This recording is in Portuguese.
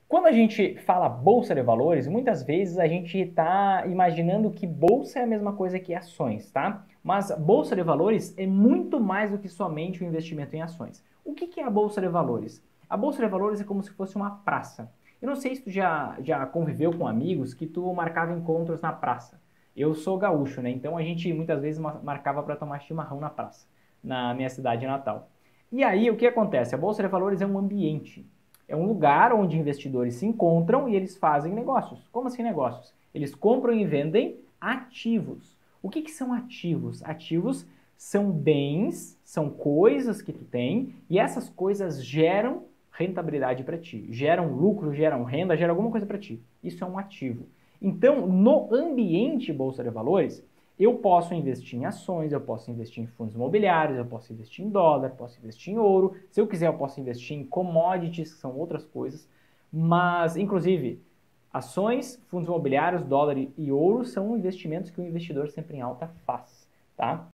Quando a gente fala bolsa de valores, muitas vezes a gente está imaginando que bolsa é a mesma coisa que ações, tá? Mas bolsa de valores é muito mais do que somente o investimento em ações. O que é a bolsa de valores? A bolsa de valores é como se fosse uma praça. Eu não sei se tu já conviveu com amigos que tu marcava encontros na praça. Eu sou gaúcho, né? Então a gente muitas vezes marcava para tomar chimarrão na praça, na minha cidade natal. E aí o que acontece? A bolsa de valores é um ambiente. É um lugar onde investidores se encontram e eles fazem negócios. Como assim negócios? Eles compram e vendem ativos. O que são ativos? Ativos são bens, são coisas que tu tem e essas coisas geram rentabilidade para ti, geram lucro, geram renda, geram alguma coisa para ti. Isso é um ativo. Então, no ambiente bolsa de valores, eu posso investir em ações, eu posso investir em fundos imobiliários, eu posso investir em dólar, posso investir em ouro. Se eu quiser, eu posso investir em commodities, que são outras coisas. Mas, inclusive, ações, fundos imobiliários, dólar e ouro são investimentos que o investidor sempre em alta faz, tá?